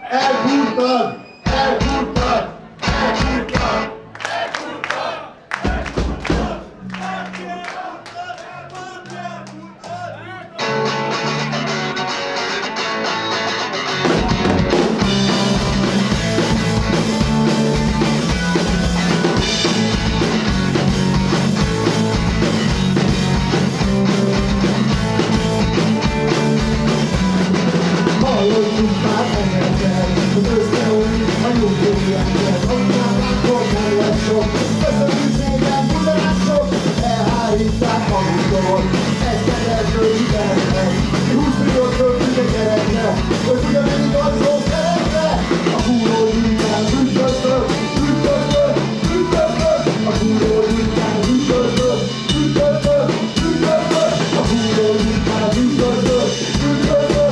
Elfúrtad! Elfúrtad! Elfúrtad! Hallottunk már engedzel, hogy összeomlik a nyugdíjrendszer. Annál látkor nem lesz sok, köszönjük szépen, buzdolások, elhárítják maguktól. Ezt emberről hitelnek, 20 milliót költünk egy gyerekre, hogy ugyanennyi arcról szeretne. A kúró gyűjtán üdvözlök, üdvözlök, üdvözlök. A kúró gyűjtán üdvözlök, üdvözlök, üdvözlök. A kúró gyűjtán üdvözlök, üdvözlök.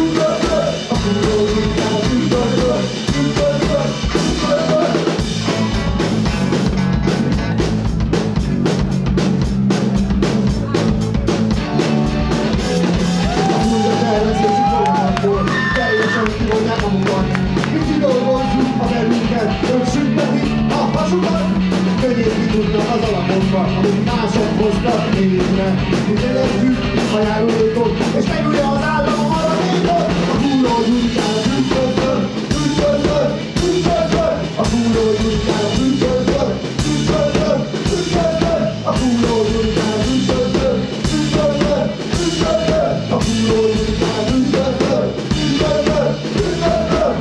Az alapokban, amit mások hoztak létre. Mi érezzük a járulékot, és megülje az állam a maradékot. A kúró gyújtán üdvözlök, üdvözlök, üdvözlök. A kúró gyújtán üdvözlök, üdvözlök, üdvözlök. A kúró gyújtán üdvözlök, üdvözlök, üdvözlök. A kúró gyújtán üdvözlök, üdvözlök, üdvözlök.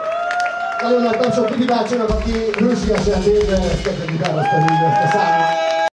Nagyon nagy tapsok Piti bácsinak, aki hősiesen végre kezdett gitároztani ezt a számot.